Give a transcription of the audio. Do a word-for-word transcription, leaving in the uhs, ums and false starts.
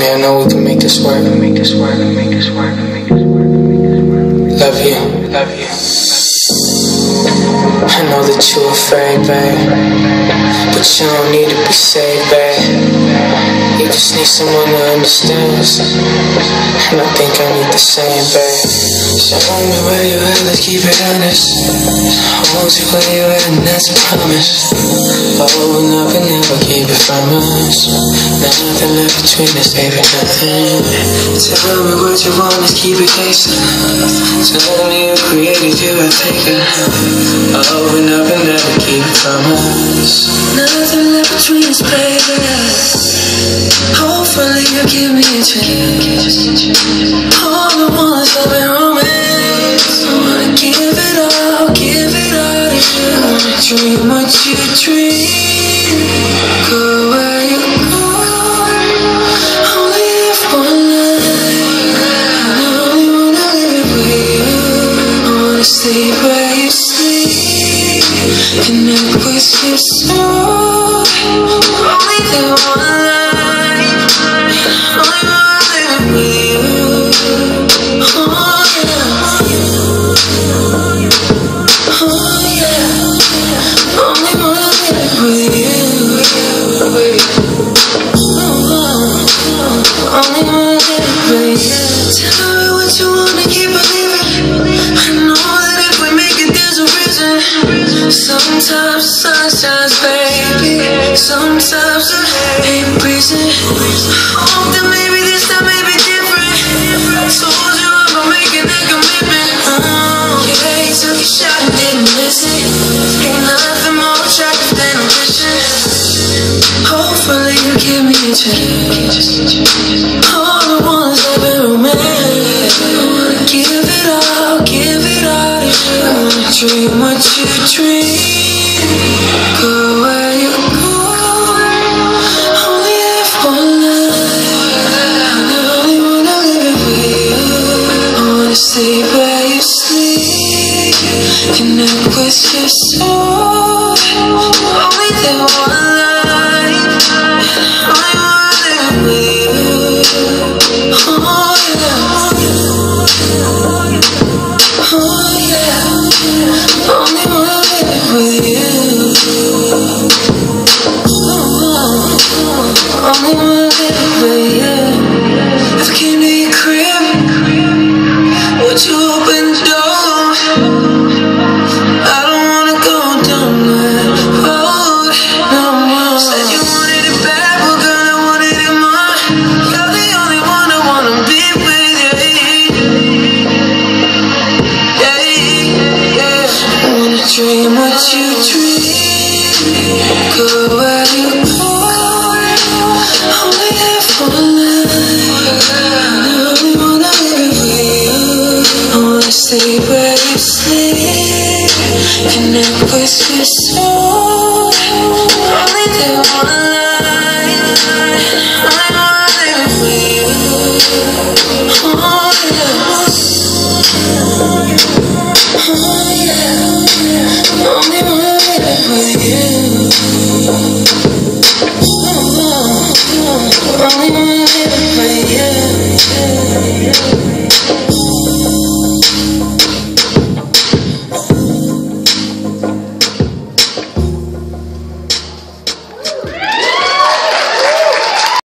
me, I know we can make this work. Make this work. Make this work. Make this work. Love you. Love you. I know that you're afraid, babe, but you don't need to be saved, babe. You just need someone to understand, and I think I need the same, babe. Show me where you at, let's keep it honest. I want you where you at, and that's a promise. Oh, and I can never keep it from us. Nothing left between us, baby, nothing. Tell me what you want, let's keep it gangsta. Tell me you created you, I think I oh, and I can never keep it from us. Nothing left between us, baby. Hopefully you'll give me a chance. All I want is love and romance. I wanna give it all, give it all to you. I wanna dream what you dream. Go where you go. Only live one life. I only wanna live it with you. I wanna sleep where you sleep. Connect with your soul. Only live one life. Sometimes the sun shines, baby. Sometimes the pain prison. Hope that maybe this time may be different. Told you about making that commitment. Oh, yeah, you took a shot and didn't listen. Ain't nothing more attractive than ambition. Hopefully you give me a chance. All I want is love and romance. I wanna give it all, give it all to you. I wanna dream what you dream. Go where you go. Only live one life. I only wanna live it with you. I wanna sleep where you sleep. Connect with your soul. Only live one life. I only wanna live it with you. Oh yeah. Oh yeah. Only wanna live it with you. Only wanna live with you. If I came to your crib, would you open the door? I don't wanna go down that road no more. Said you wanted it bad, but girl, I wanted it more. You're the only one I wanna be with, yeah. Yeah, yeah. I wanna dream what you dream. Go where you go. Only live one life. I only wanna live with you. I wanna sleep where you sleep. Connect with your soul. Only live one life. I wanna live with you. Oh yeah. Oh yeah. Only wanna live with you. Only